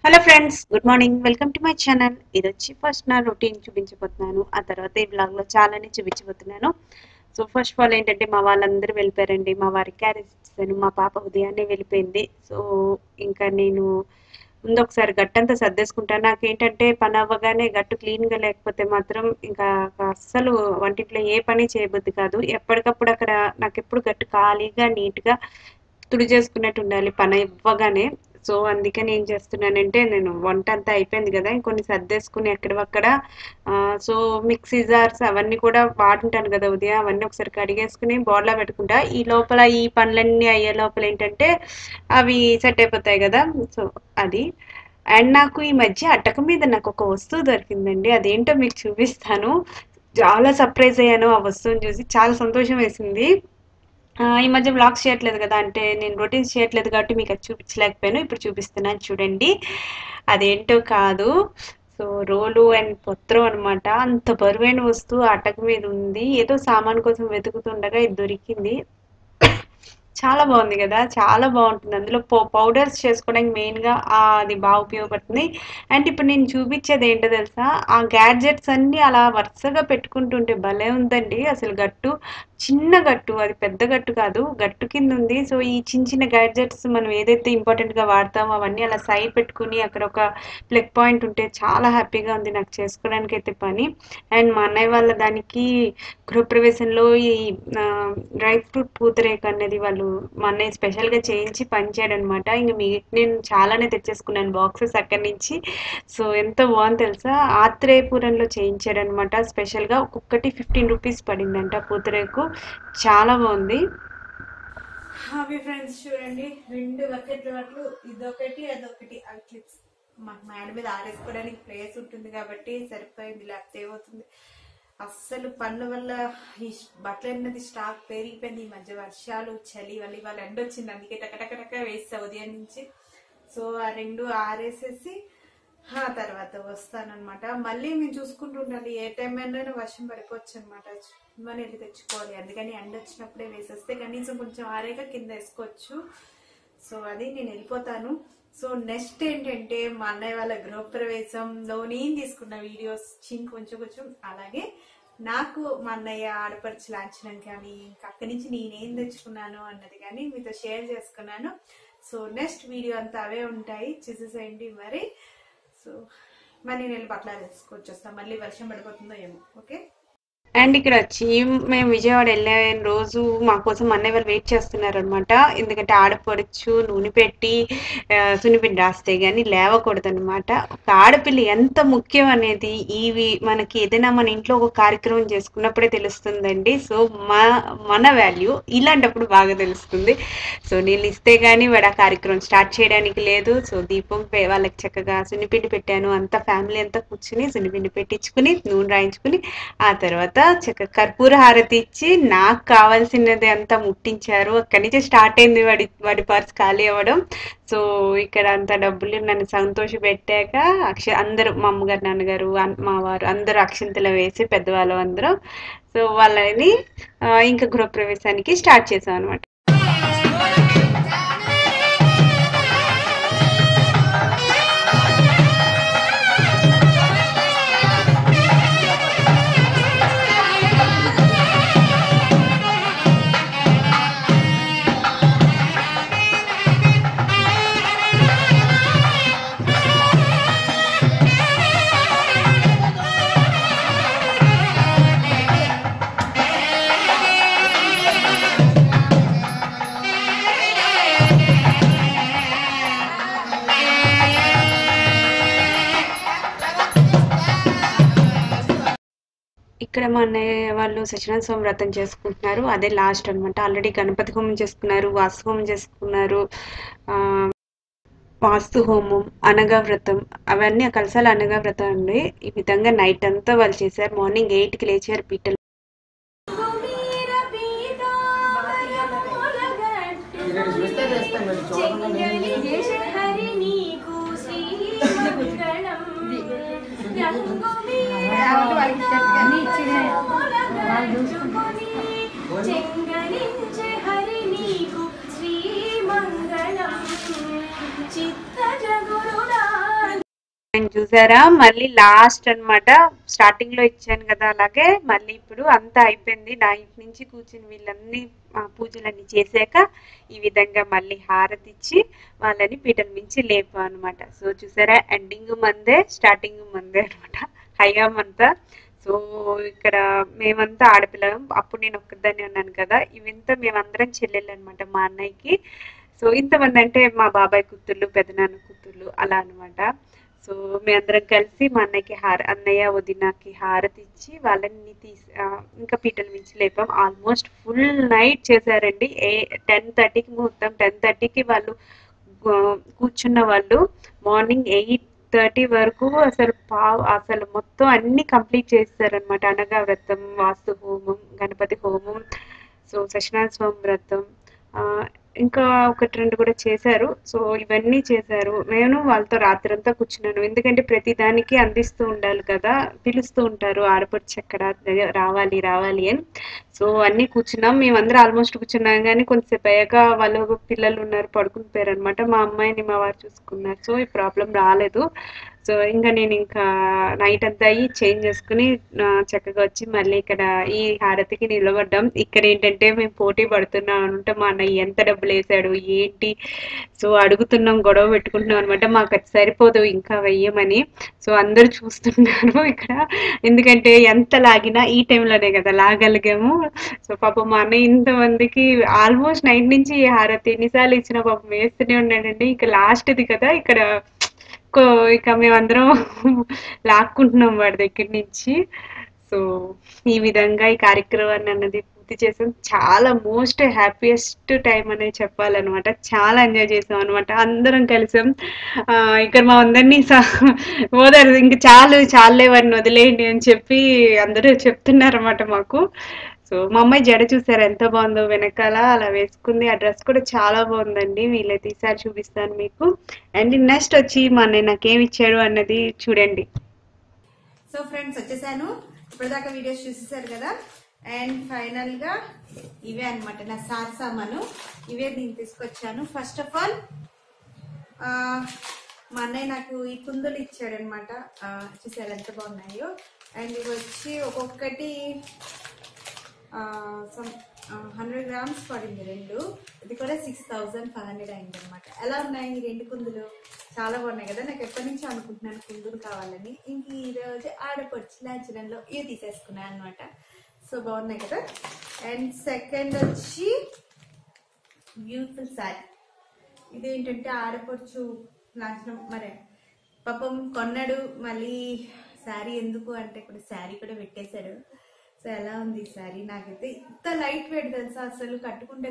Hello friends, good morning. Welcome to my channel. ఇది వచ్చి first నా రొటీన్ చూపించబోతున్నాను. ఆ తర్వాత ఈ బ్లాగ్లో చాలానే చూపించబోతున్నాను. సో ఫస్ట్ ఆఫ్ ఆల్ ఏంటంటే మా వాళ్ళందరూ వెళ్ళిపోయారండి. మా వారికి క్యారేజ్ ఇచ్చాను. మా పాప ఉదయాన్నే వెళ్ళిపోయింది. సో ఇంకా నేను ముందు ఒకసారి గట్టంతా సర్దేసుకుంటాను. నాకేంటంటే పని అవ్వగానే గట్టు క్లీన్గా లేకపోతే మాత్రం ఇంకా అస్సలు వంటింట్లో ఏ పని చేయబుద్ధి కాదు. ఎప్పటికప్పుడు అక్కడ నాకు ఎప్పుడు గట్టు ఖాళీగా నీట్గా తుడిచేసుకున్నట్టు ఉండాలి పని ఇవ్వగానే. సో అందుకని ఏం చేస్తున్నానంటే నేను వంట అంతా అయిపోయింది కదా, ఇంకొన్ని సర్దేసుకుని ఎక్కడవక్కడ సో మిక్సీ జార్స్ అవన్నీ కూడా వాడుంటాను కదా ఉదయం, అవన్నీ ఒకసారి కడిగేసుకుని బోర్లా పెట్టుకుంటా. ఈ లోపల ఈ పనులన్నీ అయ్యే లోపల ఏంటంటే అవి సెట్ అయిపోతాయి కదా. సో అది. అండ్ నాకు ఈ మధ్య అటక మీద నాకు ఒక వస్తువు దొరికిందండి. అదేంటో మీకు చూపిస్తాను. చాలా సర్ప్రైజ్ అయ్యాను ఆ వస్తువుని చూసి. చాలా సంతోషం వేసింది. ఈ మధ్య వ్లాగ్స్ చేయట్లేదు కదా, అంటే నేను రొటీన్స్ చేయట్లేదు కాబట్టి మీకు అది చూపించలేకపోయాను. ఇప్పుడు చూపిస్తున్నాను చూడండి. అదేంటో కాదు, సో రోలు అండ్ పొత్రం అనమాట. అంత బరువైన వస్తువు అటక మీద ఉంది. ఏదో సామాన్ కోసం వెతుకుతుండగా ఇది దొరికింది. చాలా బాగుంది కదా, చాలా బాగుంటుంది. అందులో పౌడర్స్ చేసుకోవడానికి మెయిన్గా అది బాగా ఉపయోగపడుతుంది. అండ్ ఇప్పుడు నేను చూపించేది ఏంటో తెలుసా, ఆ గ్యాడ్జెట్స్ అన్నీ అలా వరుసగా పెట్టుకుంటుంటే భలే ఉందండి. అసలు గట్టు చిన్న గట్టు, అది పెద్ద గట్టు కాదు, గట్టు కింద ఉంది. సో ఈ చిన్న చిన్న గ్యాడ్జెట్స్ మనం ఏదైతే ఇంపార్టెంట్గా వాడతామో అవన్నీ అలా సైడ్ పెట్టుకుని అక్కడ ఒక ప్లగ్ పాయింట్ ఉంటే చాలా హ్యాపీగా ఉంది నాకు చేసుకోవడానికి అయితే పని. అండ్ మా అన్నయ్య వాళ్ళ దానికి గృహప్రవేశంలో ఈ డ్రై ఫ్రూట్ పూతరేక అనేది వాళ్ళు మా అన్నయ్య స్పెషల్గా చేయించి పంచాడనమాట. ఇంక నేను చాలానే తెచ్చేసుకున్నాను బాక్సెస్ అక్కడి నుంచి. సో ఎంత బాగుంది తెలుసా, ఆత్రేయపురంలో చేయించాడనమాట స్పెషల్గా. ఒక్కొక్కటి 15 రూపీస్ పడిందంట పూతరేకు. చాలా బాగుంది. అవి ఫ్రెండ్స్ చూడండి, 2 బకెట్లు, ఇదొకటి అదొకటి. అవి క్లిప్స్ మాకు మేడ మీద ఆరేసుకోవడానికి ప్లేస్ ఉంటుంది కాబట్టి సరిపోయింది, లేకపోతే ఏమవుతుంది. అస్సలు పనుల వల్ల ఈ బట్టలు అన్నది స్టాక్ పెరిగిపోయింది. ఈ మధ్య వర్షాలు చలి వల్ల ఇవాళ ఎండ వచ్చింది, అందుకే టకటకటక వేస్తా ఉదయం నుంచి. సో ఆ 2 ఆరేసేసి ఆ తర్వాత వస్తానమాట. మళ్ళీ మేము చూసుకుంటూ ఉండాలి, ఏ టైం అయినా వర్షం పడిపోవచ్చు అనమాట. మనం వెళ్ళి తెచ్చుకోవాలి. అందుకని ఎండ వచ్చినప్పుడే వేసేస్తే కనీసం కొంచెం ఆరేగా కింద వేసుకోవచ్చు. సో అది నేను వెళ్ళిపోతాను. సో నెక్స్ట్ ఏంటంటే మా అన్నయ్య వాళ్ళ గృహప్రవేశంలో నేను తీసుకున్న వీడియోస్ కొంచెం, అలాగే నాకు మా అన్నయ్య ఆడపడుచు లాంఛనం కానీ ఇంకా అక్కడి నుంచి నేనేం తెచ్చుకున్నాను అన్నది కానీ మీతో షేర్ చేసుకున్నాను. సో నెక్స్ట్ వీడియో అంతా అవే ఉంటాయి, చూసేసేయండి మరి. సో మరి నేను బట్టలు వేసుకొచ్చేస్తాను, మళ్ళీ వర్షం పడిపోతుందో ఏమో. ఓకే. అండ్ ఇక్కడ వచ్చి మేము విజయవాడ వెళ్ళే రోజు మా కోసం అన్నయ్య వాళ్ళు వెయిట్ చేస్తున్నారు అనమాట. ఎందుకంటే ఆడపడుచు నూనె పెట్టి సున్నిపిండి రాస్తే కానీ లేవకూడదు అనమాట. ఒక ఆడపిల్ల ఎంత ముఖ్యం అనేది మనకి ఏదైనా మన ఇంట్లో ఒక కార్యక్రమం చేసుకున్నప్పుడే తెలుస్తుందండి. సో మన వాల్యూ ఇలాంటప్పుడు బాగా తెలుస్తుంది. సో నేను ఇస్తే కానీ వాడు ఆ కార్యక్రమం స్టార్ట్ చేయడానికి లేదు. సో దీపం వాళ్ళకి చక్కగా సున్నిపిండి పెట్టాను. అంతా ఫ్యామిలీ అంతా కూర్చుని సున్నిపిండి పెట్టించుకుని నూనె రాయించుకుని ఆ తర్వాత చక్కగా కర్పూర హారతి ఇచ్చి నాకు కావాల్సినది అంతా ముట్టించారు. అక్కడి నుంచి స్టార్ట్ అయింది వాడి పర్స్ ఖాళీ అవ్వడం. సో ఇక్కడ అంత డబ్బులు నన్ను సంతోష పెట్టాక అందరూ మా అమ్మగారు నాన్నగారు మా వారు అందరూ అక్షింతలు వేసి పెద్దవాళ్ళు అందరూ సో వాళ్ళని ఇంకా గృహప్రవేశానికి స్టార్ట్ చేసాం అనమాట. ఇక్కడ మా అన్నయ్య వాళ్ళు సత్యనారాయణ స్వామి వ్రతం చేసుకుంటున్నారు. అదే లాస్ట్ అనమాట. ఆల్రెడీ గణపతి హోమం చేసుకున్నారు, వాస్తు హోమం చేసుకున్నారు, వాస్తు హోమం, అనగా వ్రతం, అవన్నీ కలసాల అనగా వ్రతం అండి. ఈ విధంగా నైట్ అంతా వాళ్ళు చేశారు. మార్నింగ్ 8కి లేచారు పీటలు. చిత్త జగురుడా నేను చూసారా మళ్ళీ లాస్ట్ అన్నమాట. స్టార్టింగ్ లో ఇచ్చాను కదా, అలాగే మళ్ళీ ఇప్పుడు అంతా అయిపోయింది. నైట్ నుంచి కూర్చుని వీళ్ళన్ని పూజలన్నీ చేశాక ఈ విధంగా మళ్ళీ హారతి ఇచ్చి వాళ్ళని పీటల మించి లేపాం అనమాట. సో చూసారా, ఎండింగ్ మందే స్టార్టింగ్ మందే అనమాట. హయామంతా. సో ఇక్కడ మేమంతా ఆడపిల్లం. అప్పుడు నేను ఒక్కదాన్ని ఉన్నాను కదా, ఇవంతా మేమందరం చెల్లెళ్ళు అనమాట మా అన్నయ్యకి. సో ఇంతమంది అంటే మా బాబాయ్ కూతుర్లు, పెదనాన్న కూతుర్లు అలా అనమాట. సో మేమందరం కలిసి మా అన్నయ్యకి అన్నయ్య వదినకి హారతి ఇచ్చి వాళ్ళని ఇంకా పీటల మించి లేపాం. ఆల్మోస్ట్ ఫుల్ నైట్ చేశారండి. 10:30కి ముహూర్తం, 10:30కి వాళ్ళు కూర్చున్న వాళ్ళు మార్నింగ్ 8:30 వరకు అసలు మొత్తం అన్ని కంప్లీట్ చేస్తారనమాట. అనగా వ్రతం, వాస్తు హోమం, గణపతి హోమం, సో సత్యనారాయణ స్వామి వ్రతం, ఆ, ఇంకా ఒకటి రెండు కూడా చేశారు. సో ఇవన్నీ చేశారు. నేను వాళ్ళతో రాత్రంతా కూర్చున్నాను. ఎందుకంటే ప్రతి దానికి అందిస్తూ ఉండాలి కదా, పిలుస్తూ ఉంటారు ఆడపడుచు ఎక్కడ రావాలి రావాలి అని. సో అన్నీ కూర్చున్నాం. మేమందరం ఆల్మోస్ట్ కూర్చున్నాం, కానీ కొంతసేపు అయ్యాక వాళ్ళు పిల్లలు ఉన్నారు పడుకుని పోయారు అనమాట. మా అమ్మాయిని మా వారు చూసుకున్నారు. సో ఈ ప్రాబ్లం రాలేదు. సో ఇంకా నైట్ అంతా అయ్యి చేంజ్ చేసుకుని చక్కగా వచ్చి మళ్ళీ ఇక్కడ ఈ హారతికి నిలబడ్డాం. ఇక్కడ ఏంటంటే మేము పోటీ పడుతున్నాం అనమాట. మా అన్నయ్య ఎంత డబ్బులు వేసాడు ఏంటి, సో అడుగుతున్నాం, గొడవ పెట్టుకుంటున్నాం అనమాట. మాకు అది సరిపోదు ఇంకా వెయ్యమని. సో అందరూ చూస్తున్నారు ఇక్కడ. ఎందుకంటే ఎంత లాగినా ఈ టైంలోనే కదా లాగలిగాము. సో పాపం మా అన్నయ్య ఇంతమందికి ఆల్మోస్ట్ నైట్ నుంచి ఈ హారతి ఎన్నిసార్లు ఇచ్చినా పాపం వేస్తూనే ఉన్నాడండి. ఇక లాస్ట్ది కదా ఇక్కడ ఇక మేమందరం లాక్కుంటున్నాం వాడి దగ్గర నుంచి. సో ఈ విధంగా ఈ కార్యక్రమాన్ని అన్నది పూర్తి చేసాం. చాలా మోస్ట్ హ్యాపీయెస్ట్ టైం అనేది చెప్పాలన్నమాట. చాలా ఎంజాయ్ చేసాం అనమాట. అందరం కలిసాం. ఇక్కడ మా అందరినీ ఓదారు ఇంక చాలే వారిని వదిలేయండి అని చెప్పి అందరూ చెప్తున్నారు అనమాట మాకు. సో మా అమ్మాయి జడ చూసారు ఎంత బాగుందో, వెనకాల అలా వేసుకుంది. ఆ డ్రెస్ కూడా చాలా బాగుందండి. వీలైతే ఈసారి చూపిస్తాను మీకు. అండ్ నెక్స్ట్ వచ్చి మా అన్నయ్య నాకేమి ఇచ్చాడు అన్నది చూడండి. సో ఫ్రెండ్స్ వచ్చేసాను. ఇప్పటిదాకా వీడియోస్ చూసేసారు కదా. అండ్ ఫైనల్ గా ఇవే అనమాట నా సామాను. ఇవే నేను తీసుకొచ్చాను. ఫస్ట్ ఆఫ్ ఆల్ మా అన్నయ్య నాకు ఈ కుందులు ఇచ్చాడు అనమాట. చూసారు ఎంత బాగున్నాయో. అండ్ ఇవి వచ్చి ఒక్కొక్కటి 100 గ్రామ్స్ పడింది రెండు. ఇది కూడా 6500 అయింది అనమాట. ఎలా ఉన్నాయి ఈ రెండు కుందులు? చాలా బాగున్నాయి కదా. నాకు ఎప్పటి నుంచి అనుకుంటున్నాను కుందులు కావాలని. ఇంక ఈ రోజు ఆడపడుచు లాంఛనంలో ఇవి తీసేసుకున్నాను అనమాట. సో బాగున్నాయి కదా. అండ్ సెకండ్ వచ్చి బ్యూటిఫుల్ శారీ. ఇదేంటంటే ఆడపడుచు లాంఛనం మరి పాపం కొన్నాడు. మళ్ళీ శారీ ఎందుకు అంటే ఇప్పుడు శారీ కూడా పెట్టేశాడు. సో ఎలా ఉంది ఈ శారీ? నాకైతే ఇంత లైట్ వెయిట్ తెలుసా, అసలు కట్టుకుంటే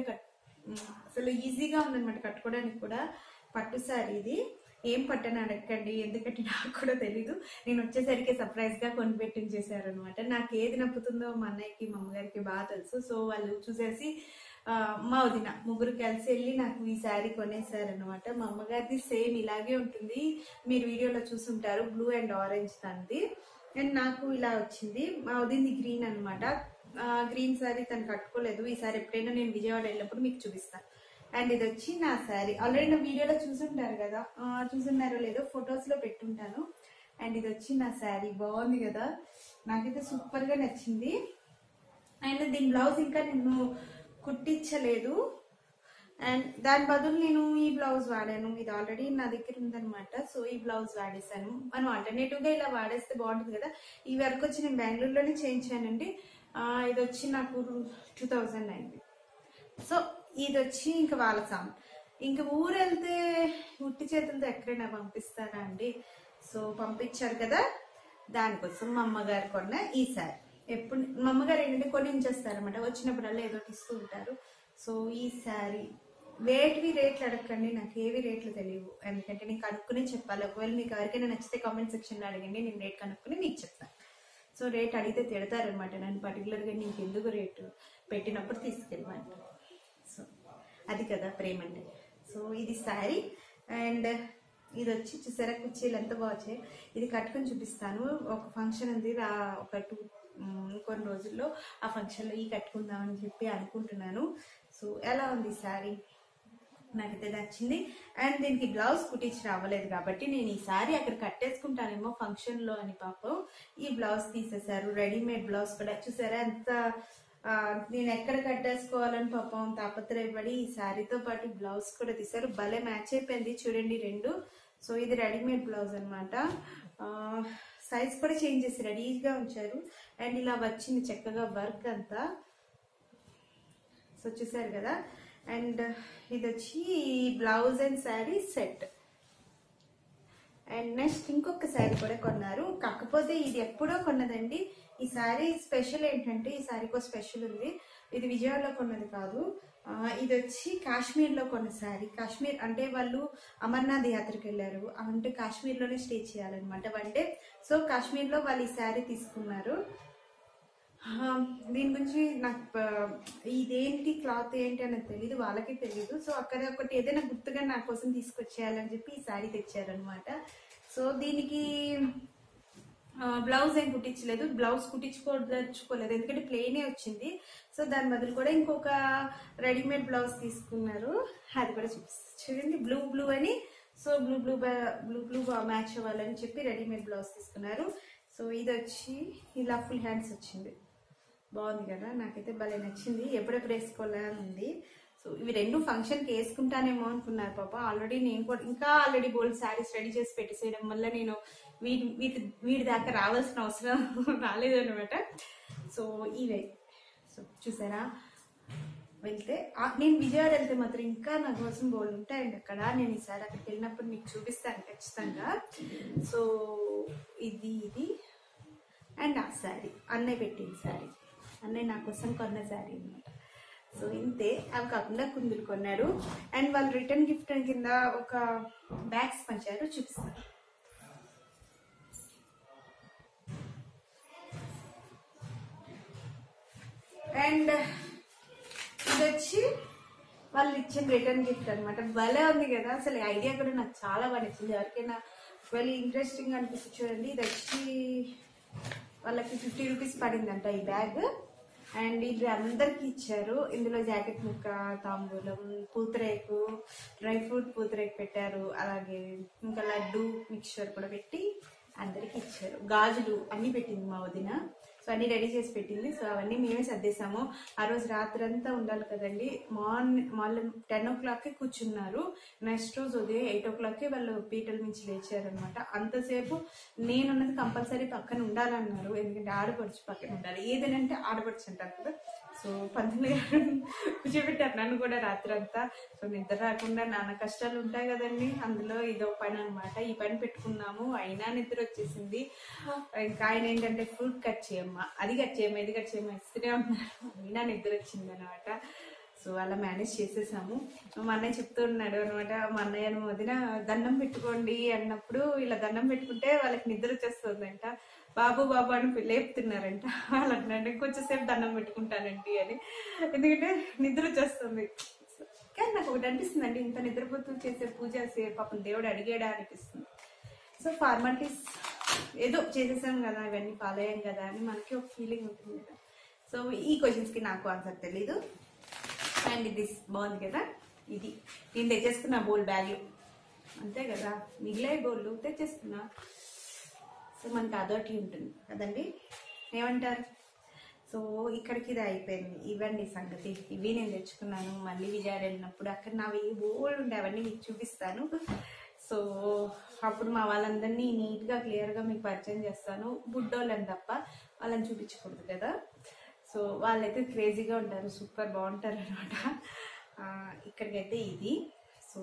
అసలు ఈజీగా ఉందన్నమాట కట్టుకోవడానికి కూడా. పట్టు శారీ ఇది. ఏం పట్టని అడగండి, ఎందుకంటే నాకు కూడా తెలీదు. నేను వచ్చేసరికి సర్ప్రైజ్ గా కొనిపెట్టించేసారు అనమాట. నాకు ఏది నప్పుతుందో మా అన్నయ్యకి మా అమ్మగారికి బాగా తెలుసు. సో వాళ్ళు చూసేసి మా వదిన ముగ్గురు కలిసి వెళ్ళి నాకు ఈ శారీ కొనేసారనమాట. మా అమ్మగారిది సేమ్ ఇలాగే ఉంటుంది, మీరు వీడియోలో చూసుంటారు, బ్లూ అండ్ ఆరెంజ్ తనది. అండ్ నాకు ఇలా వచ్చింది. మా వదింది గ్రీన్ అనమాట. గ్రీన్ శారీ తను కట్టుకోలేదు. ఈ సారీ ఎప్పుడైనా నేను విజయవాడ వెళ్ళినప్పుడు మీకు చూపిస్తాను. అండ్ ఇది వచ్చి నా శారీ. ఆల్రెడీ నా వీడియోలో చూసుంటారు కదా, చూసున్నారో లేదో, ఫొటోస్ లో పెట్టుంటాను. అండ్ ఇది వచ్చి నా శారీ. బాగుంది కదా, నాకైతే సూపర్ గా నచ్చింది. అండ్ దీని బ్లౌజ్ ఇంకా నేను కుట్టించలేదు. అండ్ దాని బదులు నేను ఈ బ్లౌజ్ వాడాను. ఇది ఆల్రెడీ నా దగ్గర ఉందనమాట. సో ఈ బ్లౌజ్ వాడేసాను. మనం ఆల్టర్నేటివ్ గా ఇలా వాడేస్తే బాగుంటుంది కదా. ఈ వర్క్ వచ్చి నేను బెంగళూరులోనే చేయించానండి. ఇది వచ్చి నాకు 2000 అయింది. సో ఇది వచ్చి ఇంకా వాళ్ళ సామాన్. ఇంకా ఊరు వెళ్తే ఉట్టి చేతులతో ఎక్కడైనా పంపిస్తారా అండి? సో పంపించారు కదా, దానికోసం మా అమ్మగారు కొన్న ఈ శారీ. ఎప్పుడు మా అమ్మగారు ఏంటంటే కొన్ని ఉంచేస్తారనమాట, వచ్చినప్పుడల్లా ఏదో ఇస్తూ ఉంటారు. సో ఈ శారీ రేట్లు అడగండి, నాకు ఏవి రేట్లు తెలియవు. ఎందుకంటే నేను కనుక్కునే చెప్పాలి. ఒకవేళ మీకు ఎవరికైనా నచ్చితే కామెంట్ సెక్షన్ లో అడగండి, నేను రేట్ కనుక్కుని మీకు చెప్తాను. సో రేట్ అడిగితే తిడతారనమాట నన్ను పర్టికులర్గా, నీకు ఎందుకు రేటు పెట్టినప్పుడు తీసుకెళ్ళమంట. సో అది కదా ప్రేమ అంటే. సో ఇది శారీ. అండ్ ఇది వచ్చి చూసారా కుర్చీలు ఎంత బాగున్నాయి. ఇది కట్టుకొని చూపిస్తాను. ఒక ఫంక్షన్ ఉంది ఒక కొన్ని రోజుల్లో, ఆ ఫంక్షన్లో ఈ కట్టుకుందామని చెప్పి అనుకుంటున్నాను. సో ఎలా ఉంది శారీ? నాకైతే నచ్చింది. అండ్ దీనికి బ్లౌజ్ కుట్టించి రావలేదు కాబట్టి నేను ఈసారి అక్కడ కట్టేసుకుంటానేమో ఫంక్షన్ లో అని పాపం ఈ బ్లౌజ్ తీసేశారు. రెడీమేడ్ బ్లౌజ్ కూడా చూసారా ఎంత నేను ఎక్కడ కట్టేసుకోవాలని పాపం తాపత్రయపడి ఈ శారీతో పాటు బ్లౌజ్ కూడా తీశారు. భలే మ్యాచ్ అయిపోయింది చూడండి రెండు. సో ఇది రెడీమేడ్ బ్లౌజ్ అనమాట. సైజ్ కూడా చేంజ్ చేసి రెడీగా ఉంచారు. అండ్ ఇలా వచ్చింది చక్కగా వర్క్ అంతా. సో చూసారు కదా. అండ్ ఇది వచ్చి blouse and sari set. And next ఇంకొక శారీ కూడా కొన్నారు, కాకపోతే ఇది ఎప్పుడో కొన్నదండి. ఈ శారీ స్పెషల్ ఏంటంటే ఈ శారీకి ఒక స్పెషల్ ఉంది. ఇది విజయవాడలో కొన్నది కాదు, ఇది వచ్చి కాశ్మీర్ లో కొన్న శారీ. కాశ్మీర్ అంటే వాళ్ళు అమర్నాథ్ యాత్రకు వెళ్ళారు, అంటే కాశ్మీర్ లోనే స్టే చేయాలన్నమాట 1 డే. సో కాశ్మీర్ లో వాళ్ళు ఈ శారీ తీసుకున్నారు. దీని గురించి నాకు ఇదేంటి క్లాత్ ఏంటి అనేది తెలియదు, వాళ్ళకి తెలియదు. సో అక్కడ ఒకటి ఏదైనా గుర్తుగా నా కోసం తీసుకొచ్చేయాలని చెప్పి ఈ శారీ తెచ్చారనమాట. సో దీనికి బ్లౌజ్ ఏం కుట్టించలేదు, బ్లౌజ్ కుట్టించుకోదలుచుకోలేదు ఎందుకంటే ప్లెయినే వచ్చింది. సో దాని బదులు కూడా ఇంకొక రెడీమేడ్ బ్లౌజ్ తీసుకున్నారు, అది కూడా చూపిస్తారు చూడండి. బ్లూ అని, సో బ్లూ మ్యాచ్ అవ్వాలని చెప్పి రెడీమేడ్ బ్లౌజ్ తీసుకున్నారు. సో ఇది వచ్చి ఇలా ఫుల్ హ్యాండ్స్ వచ్చింది, బాగుంది కదా, నాకైతే భలే నచ్చింది. ఎప్పుడెప్పుడు వేసుకోవాలని ఉంది. సో ఇవి రెండు ఫంక్షన్కి వేసుకుంటానేమో అనుకున్నారు పాప. ఆల్రెడీ నేను కూడా ఇంకా బోల్డ్ శారీస్ రెడీ చేసి పెట్టేసేయడం వల్ల నేను వీటి దాకా రావాల్సిన అవసరం రాలేదన్నమాట. సో ఇవే సో చూసారా. వెళ్తే నేను విజయవాడ వెళ్తే మాత్రం ఇంకా నా కోసం బోల్డ్ ఉంటాయండి అక్కడ. నేను ఈసారి అక్కడికి వెళ్ళినప్పుడు మీకు చూపిస్తాను ఖచ్చితంగా. సో ఇది అండ్ ఆ శారీ అన్నయ్య పెట్టింది శారీ, అన్నయ్య నా కోసం కొన్న శారీ అనమాట. సో ఇంతే. అవి కాకుండా కుందులు కొన్నారు. అండ్ వాళ్ళు రిటర్న్ గిఫ్ట్ కింద ఒక బ్యాగ్స్ పంచారు, చూపిస్తారు. అండ్ ఇది వచ్చి వాళ్ళు ఇచ్చిన రిటర్న్ గిఫ్ట్ అనమాట. భలే ఉంది కదా, అసలు ఐడియా కూడా నాకు చాలా బాగా నచ్చింది. ఎవరికైనా వెరీ ఇంట్రెస్టింగ్ అనిపిస్తుంది చూడండి. ఇది వచ్చి వాళ్ళకి 50 రూపీస్ పడిందంట ఈ బ్యాగ్. అండ్ ఇది అందరికి ఇచ్చారు. ఇందులో జాకెట్ ముక్క, తాంబూలం, పూతరేకు, డ్రై ఫ్రూట్ పూతరేకు పెట్టారు. అలాగే ఇంకా లడ్డు మిక్చర్ కూడా పెట్టి అందరికి ఇచ్చారు. గాజులు అన్ని పెట్టింది మా వదిన. సో అన్ని రెడీ చేసి పెట్టింది. సో అవన్నీ మేమే సర్దేశాము. ఆ రోజు రాత్రి అంతా ఉండాలి కదండి. మార్నింగ్ 10 o'clock కూర్చున్నారు. నెక్స్ట్ రోజు ఉదయం 8 o'clock వాళ్ళు పీటల నుంచి లేచారనమాట. అంతసేపు నేనున్నది కంపల్సరీ పక్కన ఉండాలన్నారు, ఎందుకంటే ఆడపడుచు పక్కన ఉండాలి. ఏదనంటే ఆడపడుచు అంటారు కదా. సో పంతులు గారు కూర్చోబెట్టారు నన్ను కూడా రాత్రి అంతా. సో నిద్ర రాకుండా నాన్న కష్టాలు ఉంటాయి కదండి, అందులో ఇదో పని అనమాట. ఈ పని పెట్టుకున్నాము, అయినా నిద్ర వచ్చేసింది. ఇంకా ఆయన ఏంటంటే ఫ్రూట్ కట్ చేయమ్మా, అది కట్ చేయమ్మా, ఇది కట్ చేయమ్మా ఇస్తూనే ఉన్నారు, అయినా నిద్ర వచ్చింది అనమాట. సో అలా మేనేజ్ చేసేసాము. మా అన్నయ్య చెప్తూ ఉన్నాడు అనమాట, మా అన్నయ్య వదిన దండం పెట్టుకోండి అన్నప్పుడు ఇలా దండం పెట్టుకుంటే వాళ్ళకి నిద్ర వచ్చేస్తుందంట. బాబు బాబు అని లేపుతున్నారంట. వాళ్ళు అంటున్నారంటే కొంచెంసేపు దండం పెట్టుకుంటానండి అని, ఎందుకంటే నిద్ర వచ్చేస్తుంది. కానీ నాకు ఒకటి అనిపిస్తుంది అండి, ఇంత నిద్రపోతూ చేసే పూజ పాపం దేవుడు అడిగాడా అనిపిస్తుంది. సో ఫార్మాలిటీస్ ఏదో చేసేసాం కదా, ఇవన్నీ ఫాలో అయ్యాం కదా అని మనకి ఒక ఫీలింగ్ ఉంటుంది కదా. సో ఈ క్వశ్చన్స్ కి నాకు ఆన్సర్ తెలీదు. అండ్ ఇది బాగుంది కదా, ఇది నేను తెచ్చేసుకున్నా బోల్ బ్యాగ్ అంతే కదా, మిగిలే బోళ్ళు తెచ్చేసుకున్నా. సో మనకి అదొకటి ఉంటుంది కదండి, ఏమంటారు. సో ఇక్కడికి ఇది అయిపోయింది. ఇవన్నీ సంగతి, ఇవి నేను తెచ్చుకున్నాను. మళ్ళీ విజయవాడ వెళ్ళినప్పుడు అక్కడ నావి బోల్డ్ ఉండే, అవన్నీ మీకు చూపిస్తాను. సో అప్పుడు మా వాళ్ళందరినీ నీట్గా క్లియర్గా మీకు పరిచయం చేస్తాను. బుడ్డోళ్ళని తప్ప వాళ్ళని చూపించకూడదు కదా. సో వాళ్ళైతే క్రేజీగా ఉంటారు, సూపర్ బాగుంటారు అనమాట. ఇక్కడికైతే ఇది. సో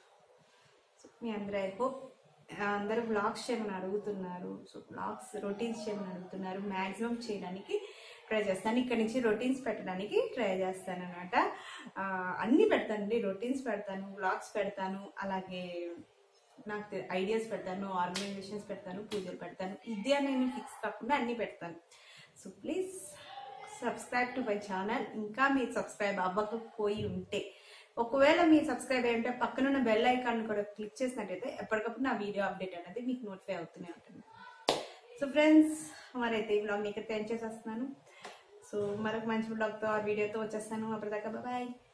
మీ అందరూ బ్లాగ్స్ చేయమని అడుగుతున్నారు. సో బ్లాగ్స్ రొటీన్స్ చేయమని అడుగుతున్నారు. మ్యాక్సిమం చేయడానికి ట్రై చేస్తాను. ఇక్కడ నుంచి రొటీన్స్ పెట్టడానికి ట్రై చేస్తాను అనమాట. అన్ని పెడతానండి, రొటీన్స్ పెడతాను, బ్లాగ్స్ పెడతాను, అలాగే నాకు ఐడియాస్ పెడతాను, ఆర్గనైజేషన్స్ పెడతాను, పూజలు పెడతాను. ఇదే నేను ఫిక్స్ కాకుండా అన్ని పెడతాను. So please subscribe to my channel. ఇంకా మీరు సబ్స్క్రైబ్ అవ్వకపోయి ఉంటే, ఒకవేళ మీరు సబ్స్క్రైబ్ అయ్యి ఉంటే పక్కనున్న బెల్ ఐకాన్ కూడా క్లిక్ చేసినట్టయితే ఎప్పటికప్పుడు నా వీడియో అప్డేట్ అనేది మీకు నోటిఫై అవుతూనే ఉంటుంది. సో ఫ్రెండ్స్, మరైతే ఈ బ్లాగ్ మీకు ఎండ్ చేసేస్తున్నాను. సో మరొక మంచి బ్లాగ్తో వీడియోతో వచ్చేస్తాను. అప్పటిదాకా బాయ్.